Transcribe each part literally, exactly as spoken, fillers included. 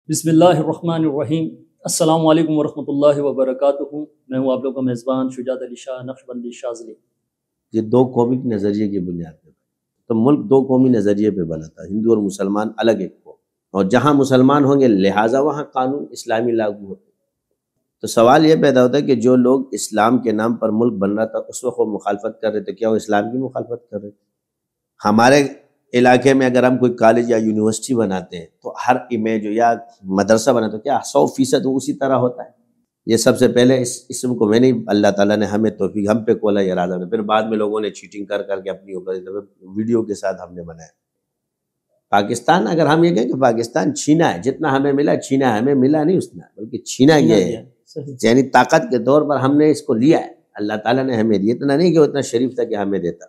بسم اللہ الرحمن الرحیم۔ السلام علیکم ورحمۃ اللہ وبرکاتہ۔ میں ہوں آپ لوگوں کا میزبان شجاعت علی شاہ نقشبندی شاذلی۔ یہ دو قومی نظریے کی بنیاد پہ تو ملک دو قومی نظریے پہ بنا تھا، ہندو اور مسلمان الگ ایک قوم، اور جہاں مسلمان ہوں گے لہٰذا وہاں قانون اسلامی لاگو ہوتے۔ تو سوال یہ پیدا ہوتا ہے کہ جو لوگ اسلام کے نام پر ملک بن رہا تھا اس وقت وہ مخالفت کر رہے تھے، کیا وہ اسلام کی مخالفت کر رہے تھے؟ ہمارے علاقے میں اگر ہم کوئی کالج یا یونیورسٹی بناتے ہیں تو ہر امیج یا مدرسہ بنا تو کیا سو فیصد اسی طرح ہوتا ہے؟ یہ سب سے پہلے اس اسم کو میں نہیں، اللہ تعالیٰ نے ہمیں توفیق ہم پہ کولا ارادہ نے، پھر بعد میں لوگوں نے چیٹنگ کر کر کے اپنی اوپر ویڈیو کے ساتھ ہم نے بنایا۔ پاکستان اگر ہم یہ کہیں کہ پاکستان چھینا ہے، جتنا ہمیں ملا چھینا ہے، ہمیں ملا نہیں اتنا، بلکہ چھینا یہ ہے، یعنی طاقت کے طور پر ہم نے اس کو لیا ہے، اللہ تعالیٰ نے ہمیں دیا، اتنا نہیں کہ اتنا شریف تھا کہ ہمیں دیتا۔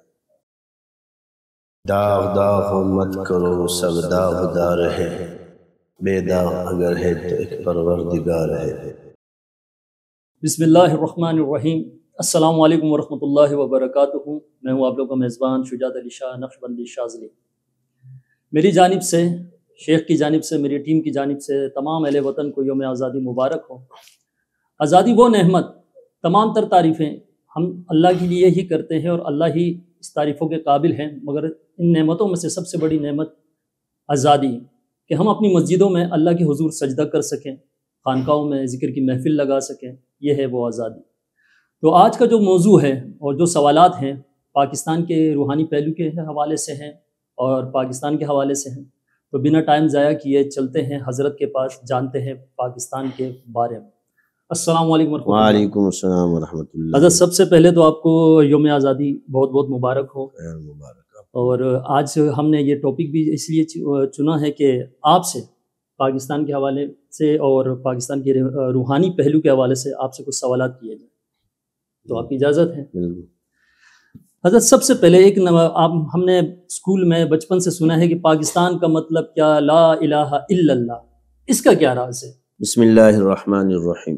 داغ داغ مت کرو سب داغدار ہے، بے داغ اگر ہے تو ایک پروردگار ہے۔ بسم اللہ الرحمن الرحیم۔ السلام علیکم ورحمۃ اللہ وبرکاتہ۔ میں ہوں آپ لوگوں کا میزبان شجاعت علی شاہ نقشبندی شاذلی۔ میری جانب سے، شیخ کی جانب سے، میری ٹیم کی جانب سے تمام اہل وطن کو یوم آزادی مبارک ہو۔ آزادی وہ نعمت، تمام تر تعریفیں ہم اللہ کے لیے ہی کرتے ہیں اور اللہ ہی اس تعریفوں کے قابل ہیں، مگر ان نعمتوں میں سے سب سے بڑی نعمت آزادی، کہ ہم اپنی مسجدوں میں اللہ کے حضور سجدہ کر سکیں، خانقاہوں میں ذکر کی محفل لگا سکیں، یہ ہے وہ آزادی۔ تو آج کا جو موضوع ہے اور جو سوالات ہیں پاکستان کے روحانی پہلو کے حوالے سے ہیں اور پاکستان کے حوالے سے ہیں، تو بنا ٹائم ضائع کیے چلتے ہیں حضرت کے پاس، جانتے ہیں پاکستان کے بارے میں۔ السلام علیکم ورحمۃ اللہ۔ وعلیکم السلام ورحمۃ اللہ۔ حضرت سب سے پہلے تو آپ کو یوم آزادی بہت بہت مبارک ہو۔ مبارک۔ اور آج ہم نے یہ ٹاپک بھی اس لیے چنا ہے کہ آپ سے پاکستان کے حوالے سے اور پاکستان کے روحانی پہلو کے حوالے سے آپ سے کچھ سوالات کیے جائیں، تو آپ کی اجازت ہے؟ حضرت سب سے پہلے ایک آپ ہم نے اسکول میں بچپن سے سنا ہے کہ پاکستان کا مطلب کیا، لا الہ الا اللہ، اس کا کیا راز ہے؟ بسم اللہ الرحمن الرحیم۔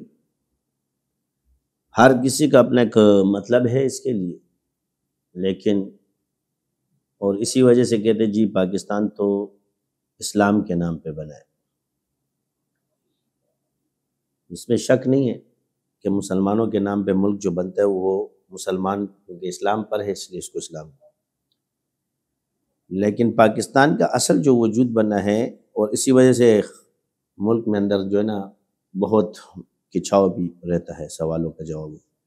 ہر کسی کا اپنا ایک مطلب ہے اس کے لیے، لیکن اور اسی وجہ سے کہتے جی پاکستان تو اسلام کے نام پہ بنا ہے۔ اس میں شک نہیں ہے کہ مسلمانوں کے نام پہ ملک جو بنتا ہے وہ مسلمان کیونکہ اسلام پر ہے اس لیے اس کو اسلام، لیکن پاکستان کا اصل جو وجود بنا ہے، اور اسی وجہ سے ملک میں اندر جو ہے نا بہت کھچاؤ بھی رہتا ہے، سوالوں کا جواب،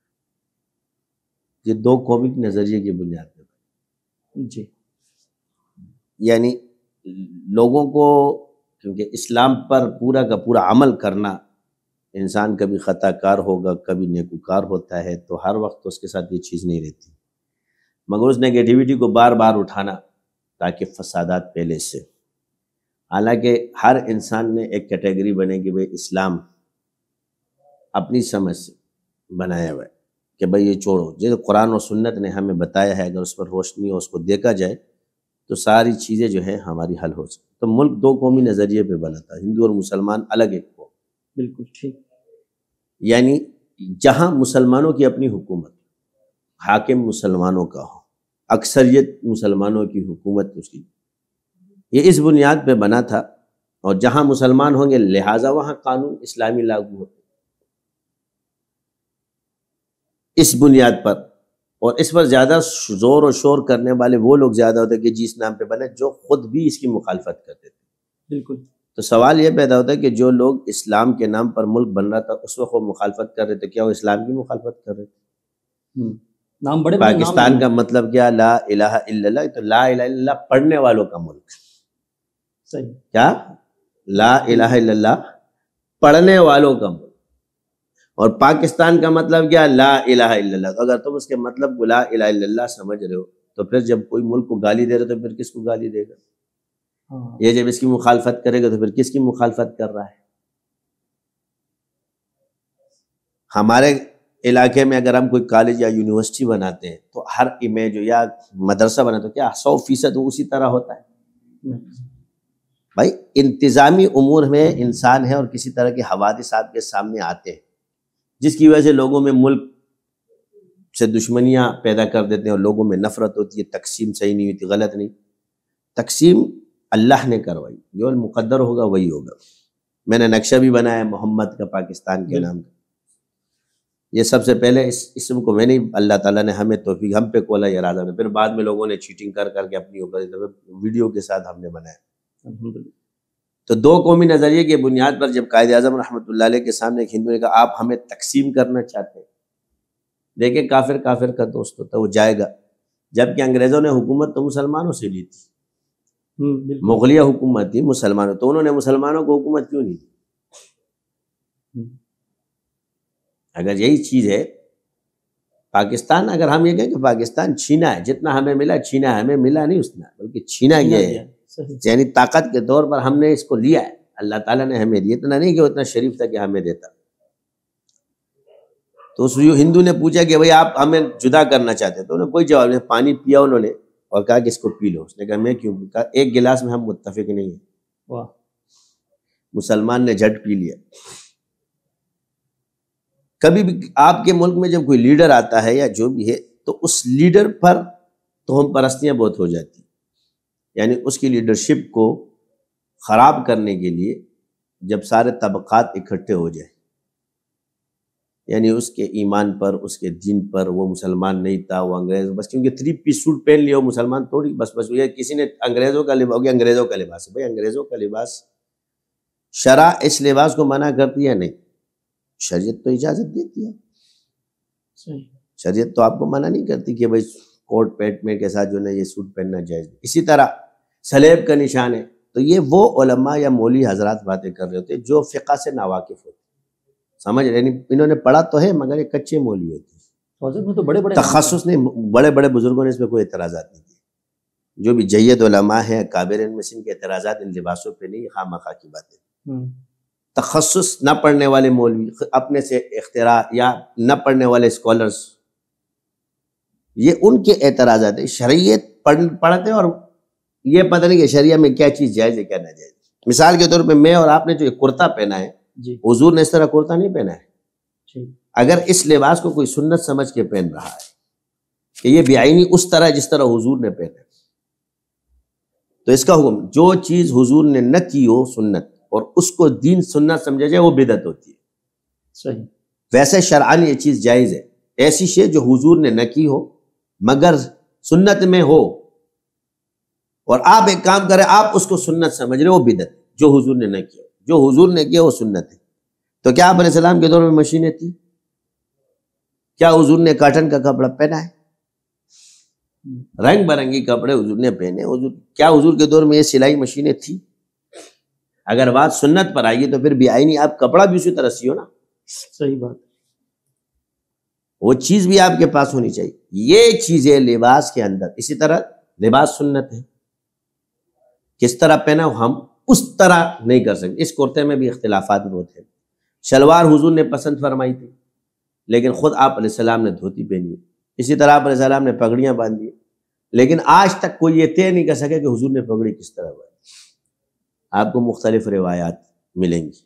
یہ دو قومی نظریے کی بنیاد پہ، جی، یعنی لوگوں کو، کیونکہ اسلام پر پورا کا پورا عمل کرنا، انسان کبھی خطا کار ہوگا کبھی نیکوکار ہوتا ہے، تو ہر وقت اس کے ساتھ یہ چیز نہیں رہتی، مگر اس نیگیٹیوٹی کو بار بار اٹھانا تاکہ فسادات پہلے سے، حالانکہ ہر انسان نے ایک کیٹیگری بنے کہ بھئی اسلام اپنی سمجھ سے بنایا ہوا ہے کہ بھئی یہ چھوڑو، جیسے قرآن و سنت نے ہمیں بتایا ہے، اگر اس پر روشنی ہو، اس کو دیکھا جائے تو ساری چیزیں جو ہیں ہماری حل ہو سکتی۔ تو ملک دو قومی نظریے پہ بنا تھا، ہندو اور مسلمان الگ ایک قوم، بالکل ٹھیک، یعنی جہاں مسلمانوں کی اپنی حکومت، حاکم مسلمانوں کا ہو، اکثریت مسلمانوں کی حکومت اس کی، یہ اس بنیاد پہ بنا تھا، اور جہاں مسلمان ہوں گے لہٰذا وہاں قانون اسلامی لاگو ہوتے، اس بنیاد پر، اور اس پر زیادہ زور و شور کرنے والے وہ لوگ زیادہ ہوتے کہ جی اس نام پہ بنے، جو خود بھی اس کی مخالفت کرتے تھے۔ بالکل۔ تو سوال یہ پیدا ہوتا ہے کہ جو لوگ اسلام کے نام پر ملک بن رہا تھا اس وقت وہ مخالفت کر رہے تھے، کیا وہ اسلام کی مخالفت کر رہے تھے؟ نام بڑے پاکستان کا مطلب کیا، لا الہ الا اللہ، تو لا الہ الا اللہ پڑھنے والوں کا ملک، صحیح، کیا لا الہ الا اللہ پڑھنے والوں کا ملک، اور پاکستان کا مطلب کیا، لا الہ الا اللہ۔ اگر تم اس کے مطلب کو لا الہ الا اللہ سمجھ رہے ہو تو پھر جب کوئی ملک کو گالی دے رہے تو پھر کس کو گالی دے گا؟ یہ جب اس کی مخالفت کرے گا تو پھر کس کی مخالفت کر رہا ہے؟ ہمارے علاقے میں اگر ہم کوئی کالج یا یونیورسٹی بناتے ہیں تو ہر امیج یا مدرسہ بنا تو کیا سو فیصد اسی طرح ہوتا ہے؟ بھائی انتظامی امور میں انسان ہے اور کسی طرح کے حوادث آپ کے سامنے آتے ہیں جس کی وجہ سے لوگوں میں ملک سے دشمنیاں پیدا کر دیتے ہیں اور لوگوں میں نفرت ہوتی ہے، تقسیم صحیح نہیں ہوتی، غلط نہیں، تقسیم اللہ نے کروائی، جو مقدر ہوگا وہی ہوگا، میں نے نقشہ بھی بنایا محمد کا پاکستان کے نام کا. یہ سب سے پہلے اس اسم کو میں نہیں، اللہ تعالیٰ نے ہمیں توفیق ہم پہ کولا ارادہ نے، پھر بعد میں لوگوں نے چیٹنگ کر کر کے اپنی اوپر ویڈیو کے ساتھ ہم نے بنایا. تو دو قومی نظریے کی بنیاد پر جب قائد اعظم رحمۃ اللہ علیہ کے سامنے ایک ہندو نے کہا آپ ہمیں تقسیم کرنا چاہتے ہیں، دیکھیں کافر کافر کا دوست ہوتا ہے وہ جائے گا، جبکہ انگریزوں نے حکومت تو مسلمانوں سے لی تھی، مغلیہ حکومت تھی مسلمانوں، تو انہوں نے مسلمانوں کو حکومت کیوں نہیں دی؟ اگر یہی چیز ہے پاکستان، اگر ہم یہ کہیں کہ پاکستان چھینا ہے، جتنا ہمیں ملا چھینا ہے، ہمیں ملا نہیں اتنا، بلکہ چھینا یہ ہے، یعنی طاقت کے طور پر ہم نے اس کو لیا ہے، اللہ تعالیٰ نے ہمیں دیا، اتنا نہیں کہ اتنا شریف تھا کہ ہمیں دیتا. تو اس ہندو نے پوچھا کہ بھئی آپ ہمیں جدا کرنا چاہتے ہیں، تو انہوں نے کوئی جواب نہیں، پانی پیا انہوں نے اور کہا کہ اس کو پی لو. اس نے کہا میں کیوں؟ کہا ایک گلاس میں ہم متفق نہیں ہیں. واہ. مسلمان نے جھٹ پی لیا. کبھی بھی آپ کے ملک میں جب کوئی لیڈر آتا ہے یا جو بھی ہے تو اس لیڈر پر تو ہم پرستیاں بہت ہو جاتی ہیں، یعنی اس کی لیڈرشپ کو خراب کرنے کے لیے جب سارے طبقات اکٹھے ہو جائیں، یعنی اس کے ایمان پر، اس کے دین پر، وہ مسلمان نہیں تھا، وہ انگریز، بس کیونکہ تھری پیس سوٹ پہن لیا وہ مسلمان تھوڑی، بس بس یہ کسی نے انگریزوں کا لباس ہو گیا، انگریزوں کا لباس ہے. بھائی انگریزوں کا لباس، شرع اس لباس کو منع کرتی ہے نہیں، شریعت تو اجازت دیتی ہے. شریعت تو آپ کو منع نہیں کرتی کہ بھائی کوٹ پیٹ میں کے ساتھ جو ہے یہ سوٹ پہننا جائز. اسی طرح سلیب کا نشان ہے، تو یہ وہ علماء یا مولوی حضرات باتیں کر رہے ہوتے جو فقہ سے ناواقف ہوتے، سمجھ رہے، انہوں نے پڑھا تو ہے مگر یہ کچے مولوی ہوتے، تو بڑے بڑے تخصص نہیں، بڑے بڑے بزرگوں نے اس پہ کوئی اعتراضات نہیں کیے. جو بھی جید علماء ہیں کابر ان میں سے، ان کے اعتراضات ان لباسوں پہ نہیں، خواہ مخواہ کی باتیں. تخصص نہ پڑھنے والے مولوی اپنے سے اختراع، یا نہ پڑھنے والے اسکالرس، یہ ان کے اعتراضات ہیں. شریعت پڑھتے اور یہ پتہ نہیں کہ شریعہ میں کیا چیز جائز ہے کیا نہ جائز. مثال کے طور پہ میں اور آپ نے جو ایک کرتا پہنا ہے، حضور نے اس طرح کرتا نہیں پہنا ہے. اگر اس لباس کو کوئی سنت سمجھ کے پہن رہا ہے کہ یہ بعینی اس طرح جس طرح حضور نے پہنا، تو اس کا حکم جو چیز حضور نے نہ کی ہو سنت اور اس کو دین سنت سمجھا جائے وہ بدعت ہوتی ہے. صحیح. ویسے شرعاً یہ چیز جائز ہے، ایسی شے جو حضور نے نہ کی ہو مگر سنت میں ہو، اور آپ ایک کام کریں آپ اس کو سنت سمجھ رہے، وہ بدعت جو حضور نے نہ کیا. جو حضور نے کیا وہ سنت ہے. تو کیا آپ علیہ السلام کے دور میں مشینیں تھی؟ کیا حضور نے کاٹن کا کپڑا پہنا ہے؟ رنگ برنگی کپڑے حضور نے پہنے. حضور کیا حضور کے دور میں یہ سلائی مشینیں تھی؟ اگر بات سنت پر آئیے تو پھر بھی آئینی آپ کپڑا بھی اسی طرح سیو نا. صحیح بات، وہ چیز بھی آپ کے پاس ہونی چاہیے. یہ چیزیں لباس کے اندر، اسی طرح لباس سنت ہے، کس طرح پہنا ہم اس طرح نہیں کر سکتے. اس کرتے میں بھی اختلافات بہت ہیں. شلوار حضور نے پسند فرمائی تھی لیکن خود آپ علیہ السلام نے دھوتی پہنی ہے. اسی طرح آپ علیہ السلام نے پگڑیاں باندھی، لیکن آج تک کوئی یہ طے نہیں کر سکے کہ حضور نے پگڑی کس طرح باندھی. آپ کو مختلف روایات ملیں گی.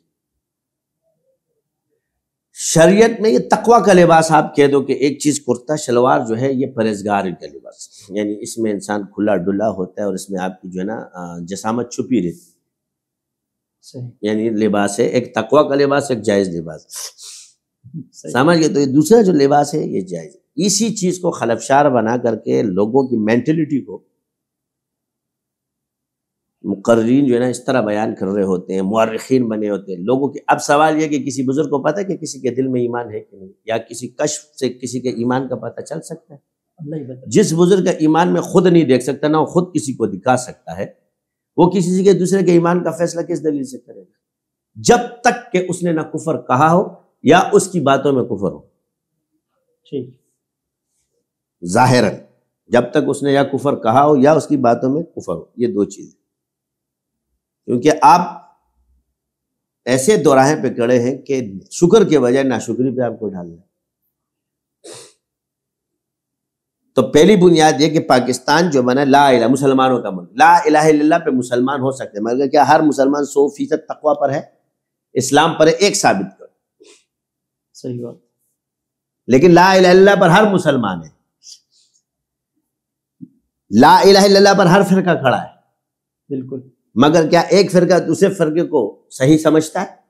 شریعت میں یہ تقوی کا لباس آپ کہہ دو کہ ایک چیز کرتا شلوار جو ہے یہ پرہیزگار کا لباس، یعنی اس میں انسان کھلا ڈلا ہوتا ہے اور اس میں آپ کی جو ہے نا جسامت چھپی رہتی. یعنی لباس ہے ایک تقوی کا لباس، ایک جائز لباس. سمجھ گئے؟ تو یہ دوسرا جو لباس ہے یہ جائز. اسی چیز کو خلفشار بنا کر کے لوگوں کی مینٹلٹی کو مقررین جو ہے نا اس طرح بیان کر رہے ہوتے ہیں، مورخین بنے ہوتے ہیں لوگوں کے. اب سوال یہ کہ کسی بزرگ کو پتہ ہے کہ کسی کے دل میں ایمان ہے کہ نہیں، یا کسی کشف سے کسی کے ایمان کا پتہ چل سکتا ہے؟ جس بزرگ کا ایمان میں خود نہیں دیکھ سکتا، نہ وہ خود کسی کو دکھا سکتا ہے، وہ کسی کے دوسرے کے ایمان کا فیصلہ کس دلیل سے کرے گا؟ جب تک کہ اس نے نہ کفر کہا ہو یا اس کی باتوں میں کفر ہو. ظاہراً جب تک اس نے یا کفر کہا ہو یا اس کی باتوں میں کفر ہو، یہ دو چیزیں. کیونکہ آپ ایسے دوراہے پہ کھڑے ہیں کہ شکر کے بجائے ناشکری پہ آپ کو ڈالنا ہے. تو پہلی بنیاد یہ کہ پاکستان جو بنا لا الہ مسلمانوں کا ملک، لا الہ الا اللہ پہ مسلمان ہو سکتے ہیں، مگر کیا ہر مسلمان سو فیصد تقوی پر ہے، اسلام پر ہے؟ ایک ثابت کرو. صحیح بات. لیکن لا الہ الا اللہ پر ہر مسلمان ہے، لا الہ الا اللہ پر ہر فرقہ کھڑا ہے. بالکل. مگر کیا ایک فرقہ دوسرے فرقے کو صحیح سمجھتا ہے؟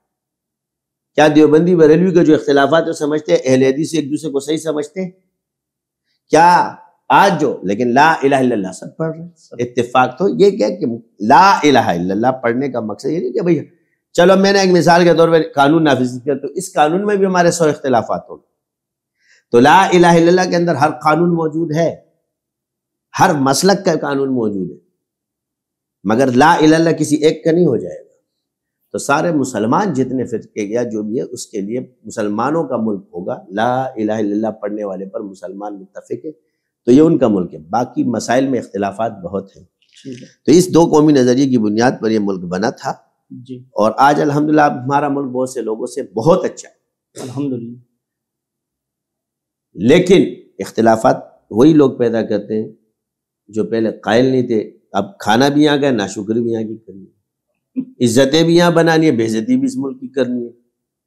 کیا دیوبندی بریلوی کے جو اختلافات ہیں سمجھتے ہیں؟ اہل حدیث ایک دوسرے کو صحیح سمجھتے ہیں کیا؟ آج جو لیکن لا الہ الا اللہ سب پڑھ رہے ہیں. اتفاق تو یہ کیا کہ لا الہ الا اللہ پڑھنے کا مقصد یہ نہیں کہ بھئی چلو میں نے ایک مثال کے طور پر قانون نافذ کیا تو اس قانون میں بھی ہمارے سو اختلافات ہوں گے. تو لا الہ الا اللہ کے اندر ہر قانون موجود ہے، ہر مسلک کا قانون موجود ہے، مگر لا الہ الا اللہ کسی ایک کا نہیں ہو جائے گا. تو سارے مسلمان جتنے فرقے گیا جو بھی ہے اس کے لیے مسلمانوں کا ملک ہوگا. لا الہ الا اللہ پڑھنے والے پر مسلمان متفق ہے تو یہ ان کا ملک ہے. باقی مسائل میں اختلافات بہت ہیں. تو اس دو قومی نظریے کی بنیاد پر یہ ملک بنا تھا جی. اور آج الحمدللہ ہمارا ملک بہت سے لوگوں سے بہت اچھا ہے الحمدللہ. لیکن اختلافات وہی لوگ پیدا کرتے ہیں جو پہلے قائل نہیں تھے. اب کھانا بھی یہاں کا ہے، ناشکری بھی یہاں کی کرنی ہے، عزتیں بھی یہاں بنانی ہے، بے عزتی بھی اس ملک کی کرنی ہے.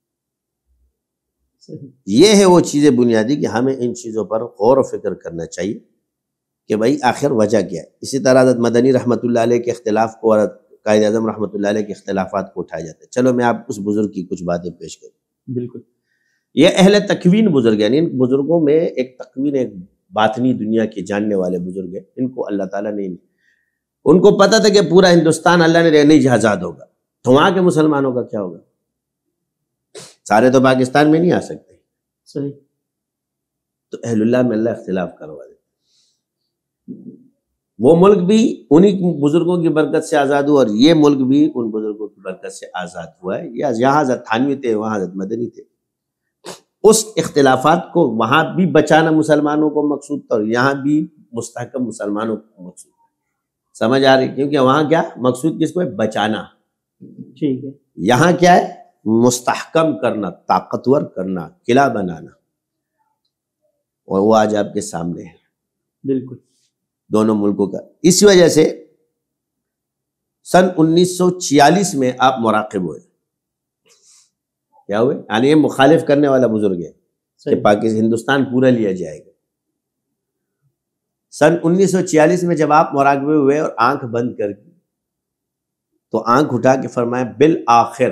یہ ہے وہ چیزیں بنیادی کہ ہمیں ان چیزوں پر غور و فکر کرنا چاہیے کہ بھائی آخر وجہ کیا ہے. اسی طرح حضرت مدنی رحمۃ اللہ علیہ کے اختلاف کو اور قائد اعظم رحمۃ اللہ علیہ کے اختلافات کو اٹھایا جاتا ہے. چلو میں آپ اس بزرگ کی کچھ باتیں پیش کروں. بالکل. یہ اہل تکوین بزرگ ہیں، یعنی ان بزرگوں میں ایک تکوین، ایک باطنی دنیا کے جاننے والے بزرگ ہیں. ان کو اللہ تعالیٰ نے، ان کو پتہ تھا کہ پورا ہندوستان اللہ نے رہنے ہی آزاد ہوگا تو وہاں کے مسلمانوں کا کیا ہوگا؟ سارے تو پاکستان میں نہیں آ سکتے. صحیح. تو اہل اللہ میں اللہ اختلاف کروا دے. وہ ملک بھی انہی بزرگوں کی برکت سے آزاد ہوا اور یہ ملک بھی ان بزرگوں کی برکت سے آزاد ہوا ہے. یہاں حضرت تھانوی تھے، وہاں حضرت مدنی تھے. اس اختلافات کو وہاں بھی بچانا مسلمانوں کو مقصود تھا اور یہاں بھی مستحکم مسلمانوں کو مقصود تھا. سمجھ آ رہی؟ کیونکہ وہاں کیا مقصود کس کو ہے؟ بچانا. ٹھیک ہے. یہاں کیا ہے؟ مستحکم کرنا، طاقتور کرنا، قلعہ بنانا. اور وہ آج آپ کے سامنے ہے. بالکل دونوں ملکوں کا. اس وجہ سے سن انیس سو چھیالیس میں آپ مراقب ہوئے. کیا ہوئے؟ یعنی یہ مخالف کرنے والا بزرگ ہے کہ پاکستان ہندوستان پورا لیا جائے گا. سن انیس سو چھیالیس میں جب آپ مراقبے ہوئے اور آنکھ بند کر کی تو آنکھ اٹھا کے فرمایا بالآخر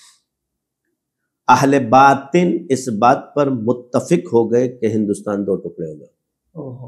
اہل باطن اس بات پر متفق ہو گئے کہ ہندوستان دو ٹکڑے ہوگا.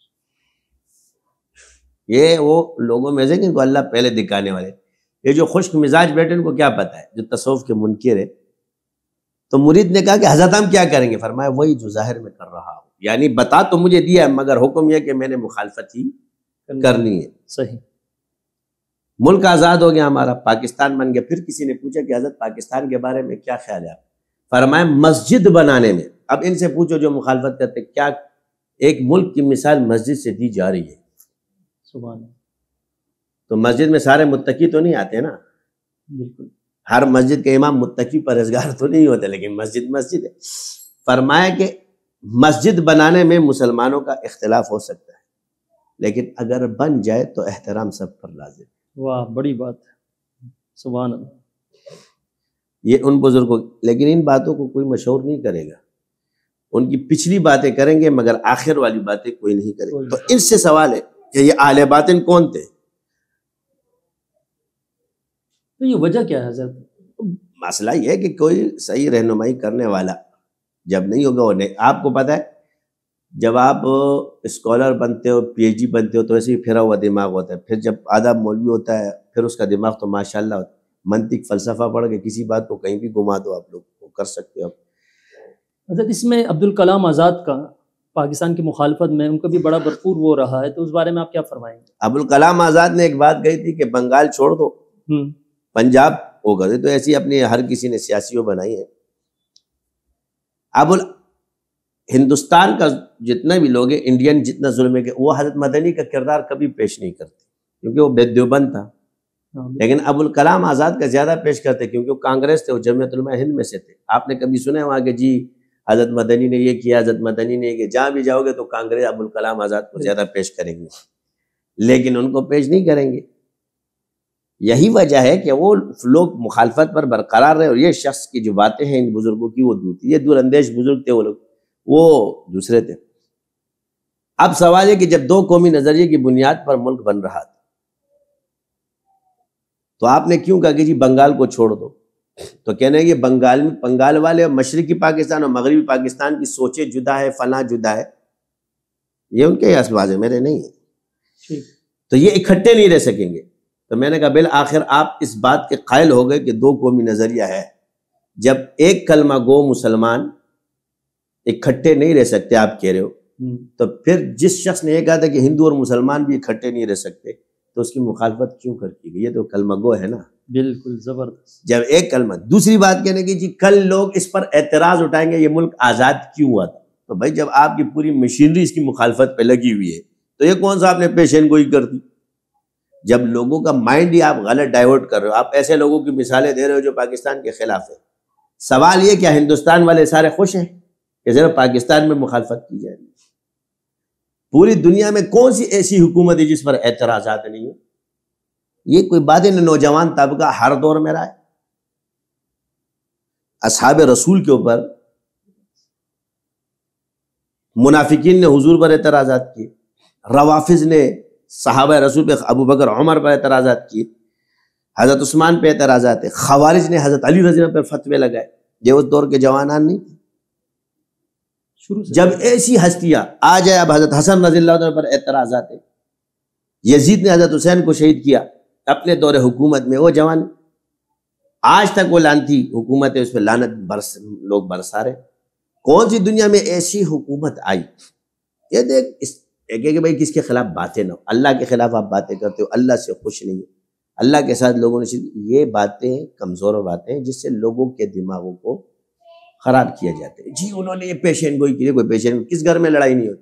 یہ وہ لوگوں میں سے جن کو اللہ پہلے دکھانے والے. یہ جو خشک مزاج بیٹھے ان کو کیا پتا ہے، جو تصوف کے منکر ہے. تو مرید نے کہا کہ حضرت ہم کیا کریں گے؟ فرمایا وہی جو ظاہر میں کر رہا ہوں، یعنی بتا تو مجھے دیا ہے مگر حکم یہ کہ میں نے مخالفت ہی کرنی ہے. صحیح. ملک آزاد ہو گیا ہمارا، پاکستان بن گیا. پھر کسی نے پوچھا کہ حضرت پاکستان کے بارے میں کیا خیال ہے آپ؟ فرمایا مسجد بنانے میں. اب ان سے پوچھو جو مخالفت کرتے، کیا ایک ملک کی مثال مسجد سے دی جا رہی ہے؟ سبحان اللہ. تو مسجد میں سارے متقی تو نہیں آتے نا. بالکل. ہر مسجد کے امام متقی پرہیزگار تو نہیں ہوتے، لیکن مسجد مسجد ہے. فرمایا کہ مسجد بنانے میں مسلمانوں کا اختلاف ہو سکتا ہے لیکن اگر بن جائے تو احترام سب پر لازم ہے. واہ بڑی بات ہے. سبحان اللہ. یہ ان بزرگوں، لیکن ان باتوں کو کوئی مشہور نہیں کرے گا. ان کی پچھلی باتیں کریں گے مگر آخر والی باتیں کوئی نہیں کرے گا. تو ان سے سوال ہے کہ یہ اہل باطن کون تھے؟ تو یہ وجہ کیا ہے حضرت؟ مسئلہ یہ ہے کہ کوئی صحیح رہنمائی کرنے والا جب نہیں ہوگا. وہ نہیں، آپ کو پتہ ہے جب آپ اسکالر بنتے ہو، پی ایچ ڈی بنتے ہو تو ایسے ہی پھرا ہوا دماغ ہوتا ہے. پھر جب آدھا مولوی ہوتا ہے پھر اس کا دماغ تو ماشاءاللہ ہوتا ہے. منطق فلسفہ پڑھ کے کسی بات کو کہیں بھی گھما دو آپ لوگ کو کر سکتے ہو. حضرت اس میں عبدالکلام آزاد کا پاکستان کی مخالفت میں ان کا بھی بڑا بھرپور وہ رہا ہے، تو اس بارے میں آپ کیا فرمائیں گے؟ ابوالکلام آزاد نے ایک بات کہی تھی کہ بنگال چھوڑ دو پنجاب ہوگا. تو ایسی اپنی ہر کسی نے سیاسیوں بنائی ہے. اب ہندوستان کا جتنا بھی لوگ ہیں، انڈین جتنا ظلم ہے کہ وہ حضرت مدنی کا کردار کبھی پیش نہیں کرتے کیونکہ وہ بے دیوبند تھا. لیکن ابوالکلام آزاد کا زیادہ پیش کرتے کیونکہ وہ کانگریس تھے، وہ جمعیت علماء ہند میں سے تھے. آپ نے کبھی سنا ہے وہاں کہ جی حضرت مدنی نے یہ کیا، حضرت مدنی نے یہ کیا؟ جہاں بھی جاؤ گے تو کانگریس ابوالکلام آزاد کو زیادہ پیش کریں گے لیکن ان کو پیش نہیں کریں گے. یہی وجہ ہے کہ وہ لوگ مخالفت پر برقرار رہے. اور یہ شخص کی جو باتیں ہیں ان بزرگوں کی وہ دور تھی. یہ دور اندیش بزرگ تھے، وہ لوگ وہ دوسرے تھے. اب سوال ہے کہ جب دو قومی نظریے کی بنیاد پر ملک بن رہا تھا تو آپ نے کیوں کہا کہ جی بنگال کو چھوڑ دو؟ تو کہنے کہ بنگال میں بنگال والے اور مشرقی پاکستان اور مغربی پاکستان کی سوچیں جدا ہے، فلاں جدا ہے، یہ ان کے الفاظ ہیں، میرے نہیں ہیں، تو یہ اکٹھے نہیں رہ سکیں گے۔ تو میں نے کہا بالآخر آپ اس بات کے قائل ہو گئے کہ دو قومی نظریہ ہے، جب ایک کلمہ گو مسلمان اکٹھے نہیں رہ سکتے آپ کہہ رہے ہو، تو پھر جس شخص نے یہ کہا تھا کہ ہندو اور مسلمان بھی اکٹھے نہیں رہ سکتے تو اس کی مخالفت کیوں کر کی گئی؟ یہ تو کلمہ گو ہے نا۔ بالکل زبردست۔ جب ایک کلمہ، دوسری بات کہنے کی جی کل لوگ اس پر اعتراض اٹھائیں گے یہ ملک آزاد کیوں ہوا تھا، تو بھائی جب آپ کی پوری مشینری اس کی مخالفت پہ لگی ہوئی ہے تو یہ کون سا آپ نے پیشین گوئی کر دی؟ جب لوگوں کا مائنڈ ہی آپ غلط ڈائیورٹ کر رہے ہو، آپ ایسے لوگوں کی مثالیں دے رہے ہو جو پاکستان کے خلاف ہے۔ سوال یہ کیا ہندوستان والے سارے خوش ہیں کہ صرف پاکستان میں مخالفت کی جائے؟ پوری دنیا میں کون سی ایسی حکومت ہے جس پر اعتراضات نہیں ہیں؟ یہ کوئی بات ہے نہ نوجوان طبقہ ہر دور میں رہا ہے۔ اصحاب رسول کے اوپر منافقین نے حضور پر اعتراضات کیے، روافض نے صحابہ رسول پہ، ابو بکر عمر پر اعتراضات کیے، حضرت عثمان پہ اعتراضات ہے، خوارج نے حضرت علی رضی اللہ عنہ پر فتوے لگائے، یہ اس دور کے جوانان نہیں تھے۔ جب ایسی ہستیاں آ جائے، اب حضرت حسن رضی اللہ عنہ پر اعتراضات ہے، یزید نے حضرت حسین کو شہید کیا اپنے دور حکومت میں، وہ جوان آج تک وہ لانتی حکومت ہے، اس پہ لعنت برس لوگ برسا رہے۔ کون سی دنیا میں ایسی حکومت آئی؟ یہ دیکھ اس ایک ہے کہ بھائی کس کے خلاف باتیں نہ ہو، اللہ کے خلاف آپ باتیں کرتے ہو، اللہ سے خوش نہیں ہو، اللہ کے ساتھ لوگوں نے شرک، یہ باتیں کمزور باتیں جس سے لوگوں کے دماغوں کو خراب کیا جاتا ہے۔ جی انہوں نے یہ پیشین گوئی کی، کوئی پیشین گوئی، کس گھر میں لڑائی نہیں ہوتی؟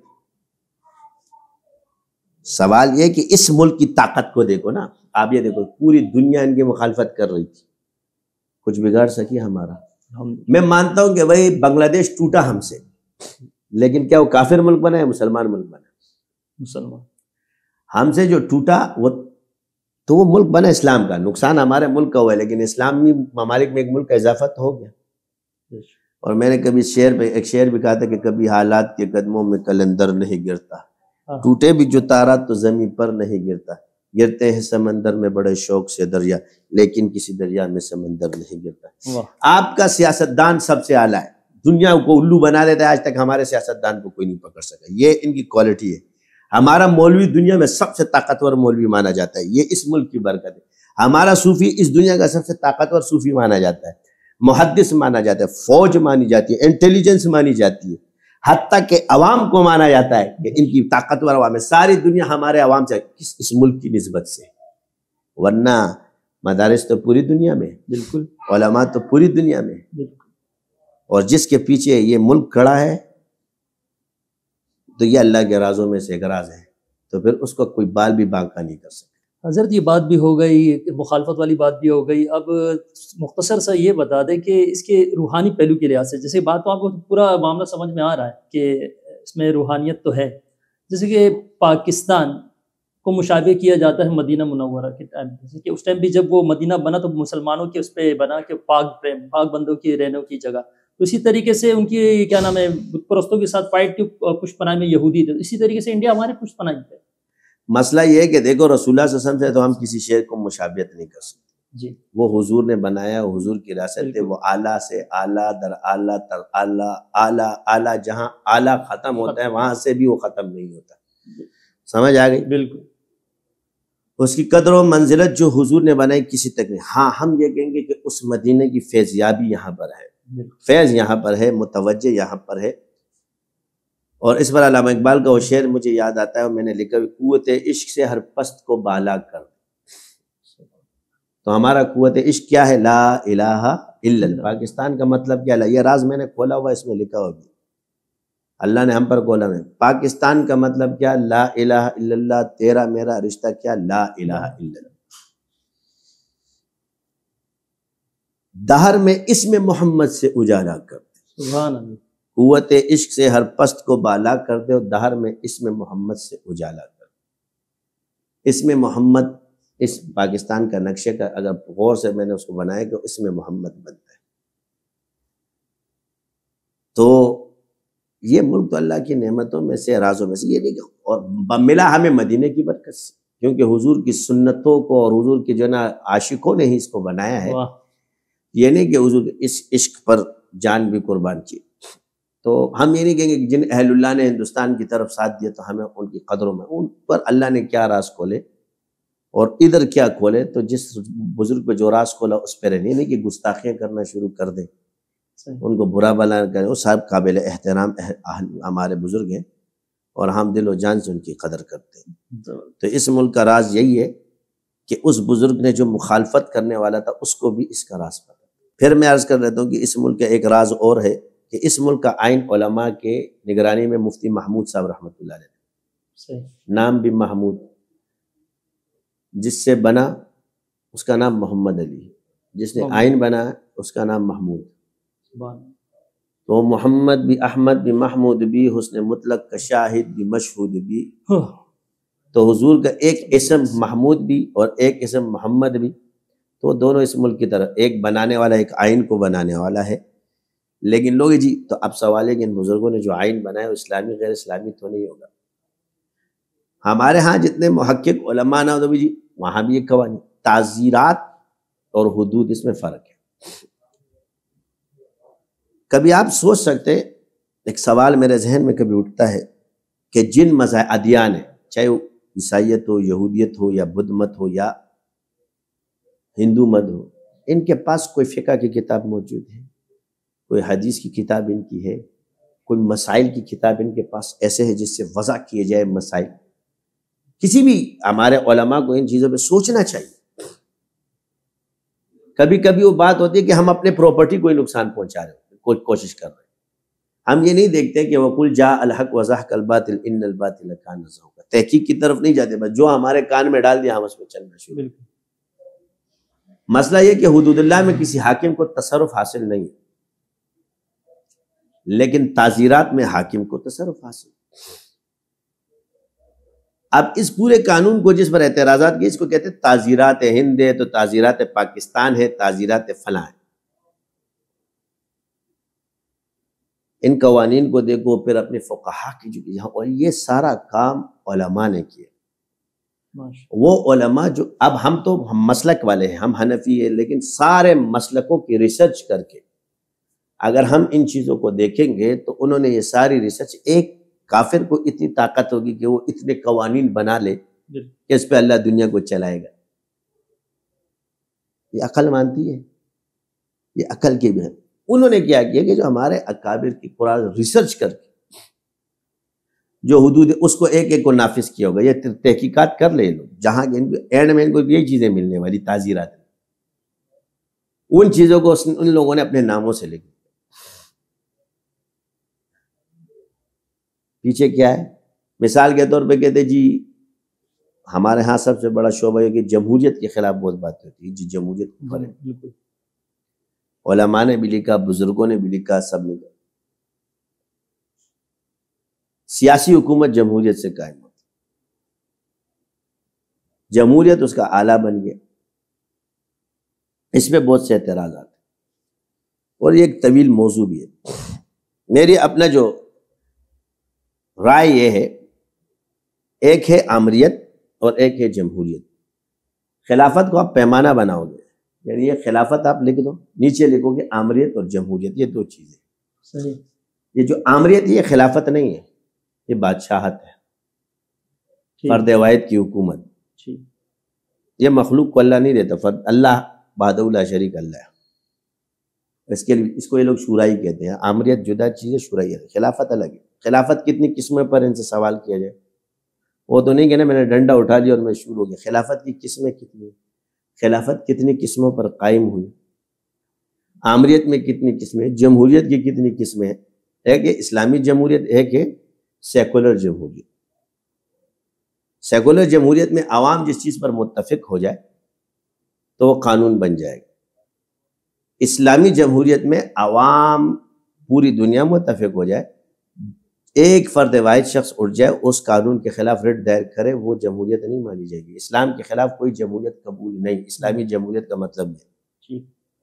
سوال یہ کہ اس ملک کی طاقت کو دیکھو نا، آپ یہ دیکھو پوری دنیا ان کی مخالفت کر رہی تھی، کچھ بگاڑ سکی ہمارا؟ میں مانتا ہوں کہ بھائی بنگلہ دیش ٹوٹا ہم سے، لیکن کیا وہ کافر ملک بنا ہے؟ مسلمان ملک بنا؟ مسلمان۔ ہم سے جو ٹوٹا وہ تو وہ ملک بنا اسلام کا، نقصان ہمارے ملک کا ہوا ہے، لیکن اسلامی ممالک میں ایک ملک کا اضافہ تو ہو گیا۔ اور میں نے کبھی شعر پہ ایک شعر بھی کہا تھا کہ کبھی حالات کے قدموں میں کلندر نہیں گرتا، ٹوٹے بھی جو تارا تو زمین پر نہیں گرتا، گرتے ہیں سمندر میں بڑے شوق سے دریا، لیکن کسی دریا میں سمندر نہیں گرتا۔ آپ کا سیاستدان سب سے اعلیٰ ہے، دنیا کو الو بنا دیتا ہے، آج تک ہمارے سیاستدان کو کوئی نہیں پکڑ سکا، یہ ان کی کوالٹی ہے۔ ہمارا مولوی دنیا میں سب سے طاقتور مولوی مانا جاتا ہے، یہ اس ملک کی برکت ہے۔ ہمارا صوفی اس دنیا کا سب سے طاقتور صوفی مانا جاتا ہے، محدث مانا جاتا ہے، فوج مانی جاتی ہے، انٹیلیجنس مانی جاتی ہے، حتیٰ کہ عوام کو مانا جاتا ہے کہ ان کی طاقتور عوام ہے۔ ساری دنیا ہمارے عوام سے کس اس ملک کی نسبت سے، ورنہ مدارس تو پوری دنیا میں، بالکل علماء تو پوری دنیا میں، اور جس کے پیچھے یہ ملک کھڑا ہے تو یہ اللہ کے رازوں میں سے ایک راز ہے، تو پھر اس کو کوئی بال بھی بانکا نہیں کر سکتا۔ حضرت یہ بات بھی ہو گئی، مخالفت والی بات بھی ہو گئی، اب مختصر سا یہ بتا دیں کہ اس کے روحانی پہلو کے لحاظ سے، جیسے بات تو آپ کو پورا معاملہ سمجھ میں آ رہا ہے کہ اس میں روحانیت تو ہے، جیسے کہ پاکستان کو مشابہ کیا جاتا ہے مدینہ منورہ کے ٹائم، جیسے کہ اس ٹائم بھی جب وہ مدینہ بنا تو مسلمانوں کے اس پہ بنا کہ پاک پریم، پاک بندوں کی رہنے کی جگہ، تو اسی طریقے سے ان کی کیا نام ہے بت پرستوں کے ساتھ فائٹ کی پشت پناہ میں یہودی تھے، اسی طریقے سے انڈیا ہمارے پشت پناہ ہے۔ مسئلہ یہ ہے کہ دیکھو رسول اللہ صلی اللہ علیہ وسلم سے تو ہم کسی شے کو مشابہت نہیں کر سکتے، جی وہ حضور نے بنایا، حضور کی راست ہے، وہ اعلیٰ سے اعلیٰ در اعلیٰ تر اعلیٰ، اعلیٰ اعلیٰ، جہاں اعلیٰ ختم ہوتا ہے وہاں سے بھی وہ ختم نہیں ہوتا، سمجھ آ گئی؟ بالکل۔ اس کی قدر و منزلت جو حضور نے بنائی کسی تک نہیں۔ ہاں ہم یہ کہیں گے کہ اس مدینے کی فیضیابی یہاں پر ہے، فیض یہاں پر ہے، متوجہ یہاں پر ہے، اور اس پر علامہ اقبال کا وہ شعر مجھے یاد آتا ہے، میں نے لکھا ہے، قوت عشق سے ہر پست کو بالا کر۔ تو ہمارا قوت عشق کیا ہے؟ لا الہ الا اللہ۔ پاکستان کا مطلب کیا ہے؟ یہ راز میں نے کھولا ہوا، اس میں لکھا ہوا بھی، اللہ نے ہم پر کھولا ہے۔ پاکستان کا مطلب کیا؟ لا الہ الا اللہ، تیرا میرا رشتہ کیا؟ لا الہ الا اللہ۔ دہر میں اسم محمد سے اجالا کرتے، سبحان اللہ، قوت عشق سے ہر پست کو بالا کر دے، اور دہر میں اسم محمد سے اجالا کر دے۔ اسم محمد اس پاکستان کا نقشے کا اگر غور سے میں نے اس کو بنایا کہ اسم محمد بنتا ہے، تو یہ ملک تو اللہ کی نعمتوں میں سے، رازوں میں سے یہ نہیں کہ، اور ملا ہمیں مدینے کی برکت سے، کیونکہ حضور کی سنتوں کو اور حضور کے جو نا عاشقوں نے ہی اس کو بنایا ہے۔ یہ نہیں کہ حضور اس عشق پر جان بھی قربان کی. تو ہم یہ نہیں کہیں گے کہ جن اہل اللہ نے ہندوستان کی طرف ساتھ دیا تو ہمیں ان کی قدروں میں، ان پر اللہ نے کیا راز کھولے اور ادھر کیا کھولے، تو جس بزرگ پہ جو راز کھولا اس پہ رہنے، نہیں کہ گستاخیاں کرنا شروع کر دیں، ان کو برا بلا کریں. وہ صاحب قابل احترام ہمارے بزرگ ہیں اور ہم دل و جان سے ان کی قدر کرتے ہیں. تو اس ملک کا راز یہی ہے کہ اس بزرگ نے جو مخالفت کرنے والا تھا اس کو بھی اس کا راز پتا. پھر میں عرض کر لیتا ہوں کہ اس ملک کا ایک راز اور ہے کہ اس ملک کا آئین علماء کے نگرانی میں مفتی محمود صاحب رحمۃ اللہ علیہ، نام بھی محمود، جس سے بنا اس کا نام محمد علی، جس نے آئین بنا اس کا نام محمود. تو محمد بھی، احمد بھی، محمود بھی، حسن مطلق کا شاہد بھی، مشہود بھی. تو حضور کا ایک اسم محمود بھی اور ایک اسم محمد بھی، تو دونوں اس ملک کی طرف ایک بنانے والا، ایک آئین کو بنانے والا ہے. لیکن لوگ جی، تو اب سوال ہے کہ ان بزرگوں نے جو آئین بنایا وہ اسلامی غیر اسلامی تو نہیں ہوگا. ہمارے ہاں جتنے محقق علماء نہ ہو تو بھی جی وہاں بھی ایک قوانین، تعزیرات اور حدود، اس میں فرق ہے. کبھی آپ سوچ سکتے، ایک سوال میرے ذہن میں کبھی اٹھتا ہے کہ جن مذاہب ادیان ہیں، چاہے وہ عیسائیت ہو، یہودیت ہو، یا بدھ مت ہو، یا ہندو مت ہو، ان کے پاس کوئی فقہ کی کتاب موجود ہے، کوئی حدیث کی کتاب ان کی ہے، کوئی مسائل کی کتاب ان کے پاس ایسے ہے جس سے وضع کیے جائے مسائل. کسی بھی ہمارے علماء کو ان چیزوں پہ سوچنا چاہیے. کبھی کبھی وہ بات ہوتی ہے کہ ہم اپنے پراپرٹی کو ہی نقصان پہنچا رہے ہیں، کوئی کوشش کر رہے ہیں. ہم یہ نہیں دیکھتے کہ وَقُلْ جَاءَ الْحَقُّ وَزَهَقَ الْبَاطِلُ إِنَّ الْبَاطِلَ كَانَ زَهُوقًا. تحقیق کی طرف نہیں جاتے، بس جو ہمارے کان میں ڈال دیا ہم اس میں چلنا شروع. مسئلہ یہ کہ حدود اللہ میں کسی حاکم کو تصرف حاصل نہیں ہے، لیکن تعزیرات میں حاکم کو تصرف حاصل. اب اس پورے قانون کو جس پر اعتراضات کی، اس کو کہتے ہیں تعزیرات ہند ہے، تو تعزیرات پاکستان ہے، تعزیرات فلاں ہے. ان قوانین کو دیکھو، پھر اپنے فقہا کی جو یہاں، اور یہ سارا کام علماء نے کیا. وہ علماء جو، اب ہم تو ہم مسلک والے ہیں، ہم حنفی ہیں، لیکن سارے مسلکوں کی ریسرچ کر کے اگر ہم ان چیزوں کو دیکھیں گے تو انہوں نے یہ ساری ریسرچ، ایک کافر کو اتنی طاقت ہوگی کہ وہ اتنے قوانین بنا لے کہ اس پہ اللہ دنیا کو چلائے گا. یہ عقل مانتی ہے، یہ عقل کی بھی ہے. انہوں نے کیا کیا کہ جو ہمارے اکابر کی قرآن ریسرچ کر کے جو حدود ہے اس کو ایک ایک کو نافذ کیا ہوگا. یہ تحقیقات کر لے لو، جہاں اینڈ میں ان کو یہی چیزیں ملنے والی تعزیرات، ان چیزوں کو ان لوگوں نے اپنے ناموں سے لکھ. پیچھے کیا ہے؟ مثال کے طور پہ کہتے جی ہمارے ہاں سب سے بڑا شعبہ ہے کہ جمہوریت کے خلاف بہت بات ہوتی ہے. جی جمہوریت کفر ہے. علماء نے بھی لکھا، بزرگوں نے بھی لکھا، سب نے. سیاسی حکومت جمہوریت سے قائم ہوتی، جمہوریت اس کا آلہ بن گیا. اس پہ بہت سے اعتراضات ہیں اور یہ ایک طویل موضوع بھی ہے. میری اپنا جو رائے یہ ہے، ایک ہے آمریت اور ایک ہے جمہوریت. خلافت کو آپ پیمانہ بناؤ گے، یعنی یہ خلافت آپ لکھ دو، نیچے لکھو گے آمریت اور جمہوریت، یہ دو چیزیں. صحیح. یہ جو آمریت یہ خلافت نہیں ہے، یہ بادشاہت ہے، فرد واحد کی حکومت. یہ مخلوق کو اللہ نہیں دیتا، فرد اللہ وحدہ لا شریک اللہ ہے. اس کے لیے اس کو یہ لوگ شورائی کہتے ہیں. آمریت جدا چیز ہے، شورائی ہے، خلافت الگ ہے. خلافت کتنی قسمیں پر ان سے سوال کیا جائے، وہ تو نہیں کہ نا میں نے ڈنڈا اٹھا لیا اور میں شروع ہو گیا. خلافت کی قسمیں کتنی، خلافت کتنی قسموں پر قائم ہوئی، آمریت میں کتنی قسمیں، جمہوریت کی کتنی قسمیں ہیں. ایک ہے اسلامی جمہوریت، ایک ہے سیکولر جمہوریت. سیکولر جمہوریت میں عوام جس چیز پر متفق ہو جائے تو وہ قانون بن جائے گا. اسلامی جمہوریت میں عوام پوری دنیا متفق ہو جائے، ایک فرد واحد شخص اٹھ جائے اس قانون کے خلاف رٹ دائر کرے، وہ جمہوریت نہیں مانی جائے گی. اسلام کے خلاف کوئی جمہوریت قبول نہیں. اسلامی جمہوریت کا مطلب یہ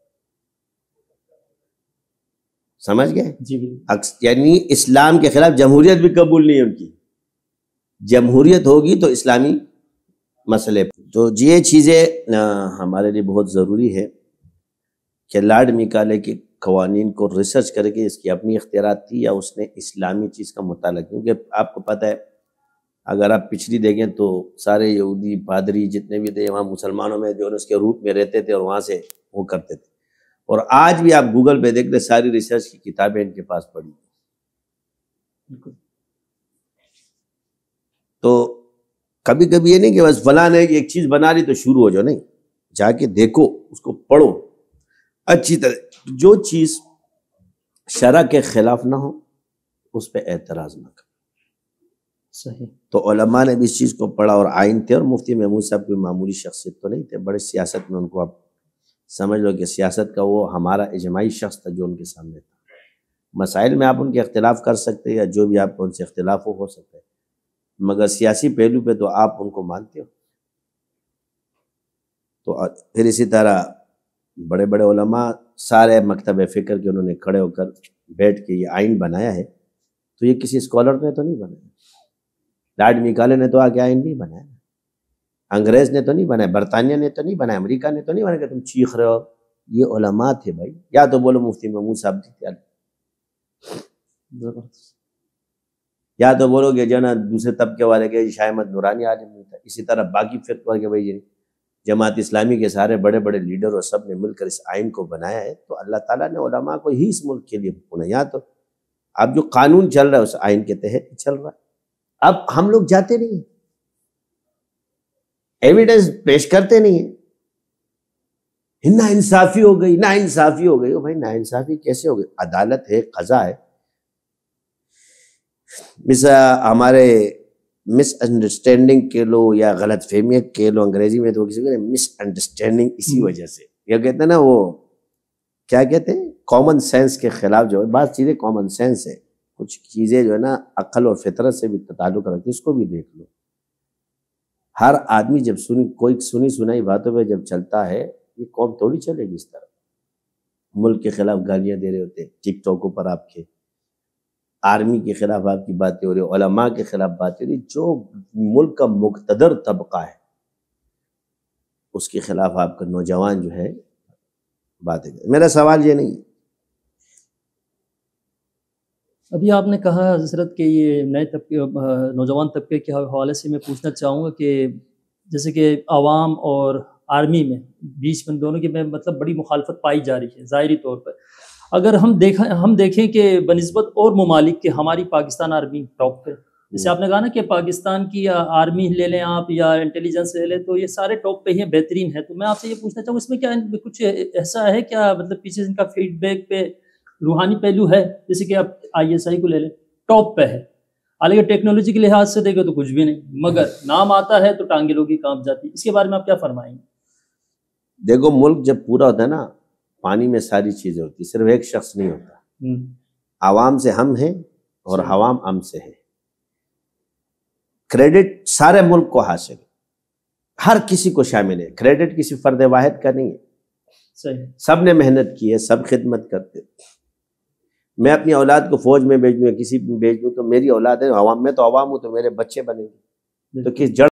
سمجھ گئے جی؟ یعنی اسلام کے خلاف جمہوریت بھی قبول نہیں ہے ان کی. جمہوریت ہوگی تو اسلامی مسئلے. تو یہ چیزیں ہمارے لیے بہت ضروری ہے کہ لارڈ میکالے کے قوانین کو ریسرچ کر کے اس کی اپنی اختیارات تھی یا اس نے اسلامی چیز کا مطالعہ، کیونکہ آپ کو پتہ ہے اگر آپ پچھلی دیکھیں تو سارے یہودی پادری جتنے بھی تھے وہاں مسلمانوں میں جو اس کے روپ میں رہتے تھے اور وہاں سے وہ کرتے تھے، اور آج بھی آپ گوگل پہ دیکھ لیں ساری ریسرچ کی کتابیں ان کے پاس پڑی. تو کبھی کبھی یہ نہیں کہ بس فلاں نے ایک چیز بنا لی تو شروع ہو جاؤ، نہیں، جا کے دیکھو، اس کو پڑھو اچھی طرح. جو چیز شرع کے خلاف نہ ہو اس پہ اعتراض نہ کرو. صحیح. تو علماء نے بھی اس چیز کو پڑھا اور آئین تھے، اور مفتی محمود صاحب کوئی معمولی شخصیت تو نہیں تھے، بڑے سیاست میں ان کو آپ سمجھ لو کہ سیاست کا وہ ہمارا اجماعی شخص تھا جو ان کے سامنے تھا. مسائل میں آپ ان کے اختلاف کر سکتے یا جو بھی آپ کو ان سے اختلاف ہو ہو سکتا ہے، مگر سیاسی پہلو پہ تو آپ ان کو مانتے ہو. تو پھر اسی طرح بڑے بڑے علماء سارے مکتب فکر کے انہوں نے کھڑے ہو کر بیٹھ کے یہ آئین بنایا ہے. تو یہ کسی اسکالر نے تو نہیں بنایا، لارڈ میکالے نے تو آگے آئین نہیں بنایا، انگریز نے تو نہیں بنایا، برطانیہ نے تو نہیں بنایا، امریکہ نے تو نہیں بنایا کہ تم چیخ رہے ہو. یہ علماء تھے بھائی. یا تو بولو مفتی محمود صاحب جی تھے، یا تو بولو کہ جو نا دوسرے طبقے والے کے شاہ احمد نورانی عالم نہیں تھا. اسی طرح باقی فرقوں کے بھائی جماعت اسلامی کے سارے بڑے بڑے لیڈر اور سب نے مل کر اس آئین کو بنایا ہے. تو اللہ تعالیٰ نے علماء کو ہی اس ملک کے لیے چنا. یا تو اب جو قانون چل رہا ہے اس آئین کے تحت چل رہا ہے. اب ہم لوگ جاتے نہیں ہیں، ایویڈنس پیش کرتے نہیں ہیں. نا انصافی ہو گئی، نا انصافی ہو گئی. بھائی نا انصافی کیسے ہو گئی؟ عدالت ہے، قضا ہے. مثلا ہمارے مس انڈرسٹینڈنگ کے لو یا غلط فہمی کے لو، انگریزی میں تو کسی کو مس انڈرسٹینڈنگ اسی وجہ سے یہ کہتے ہیں نا، وہ کیا کہتے ہیں، کامن سینس کے خلاف جو ہے. بات چیزیں کامن سینس ہے، کچھ چیزیں جو ہے نا عقل اور فطرت سے بھی تعلق رکھتی ہے. اس کو بھی دیکھ لو. ہر آدمی جب سنی کوئی سنی سنائی باتوں پہ جب چلتا ہے، یہ قوم تھوڑی چلے گی اس طرح. ملک کے خلاف گالیاں دے رہے ہوتے، ٹک ٹاکوں پر آپ کے آرمی کے خلاف آپ کی باتیں ہو رہی، علماء کے خلاف باتیں ہو رہی. جو ملک کا مقتدر طبقہ ہے اس کے خلاف آپ کا نوجوان جو ہے باتیں کرے. میرا سوال یہ نہیں ہے. ابھی آپ نے کہا حضرت کہ یہ نئے طبقے نوجوان طبقے کے حوالے سے میں پوچھنا چاہوں گا کہ جیسے کہ عوام اور آرمی میں بیچ میں دونوں کی میں مطلب بڑی مخالفت پائی جا رہی ہے ظاہری طور پر. اگر ہم دیکھیں ہم دیکھیں کہ بنسبت اور ممالک کے ہماری پاکستان آرمی ٹاپ پہ، جیسے آپ نے کہا نا کہ پاکستان کی آرمی لے لیں آپ یا انٹیلیجنس لے لیں تو یہ سارے ٹاپ پہ ہی ہیں، بہترین ہے. تو میں آپ سے یہ پوچھنا چاہوں گا اس میں کیا کچھ ایسا ہے کیا، مطلب پیچھے ان کا فیڈ بیک پہ روحانی پہلو ہے؟ جیسے کہ آپ آئی ایس آئی کو لے لیں، ٹاپ پہ ہے، حالانکہ ٹیکنالوجی کے لحاظ سے دیکھیں تو کچھ بھی نہیں، مگر نام آتا ہے تو ٹانگیں لوگی کانپ جاتی. اس کے بارے میں آپ کیا فرمائیں گے؟ دیکھو ملک جب پورا ہوتا ہے نا، پانی میں ساری چیزیں ہوتی، صرف ایک شخص نہیں ہوتا. عوام سے ہم ہیں اور عوام ہم سے ہے. کریڈٹ سارے ملک کو حاصل ہے، ہر کسی کو شامل ہے. کریڈٹ کسی فرد واحد کا نہیں ہے. صحیح. سب نے محنت کی ہے، سب خدمت کرتے. میں اپنی اولاد کو فوج میں بھیج دوں یا کسی میں بھیج دوں تو میری اولاد ہے. عوام میں تو عوام ہوں تو میرے بچے بنیں گے. تو کس جڑ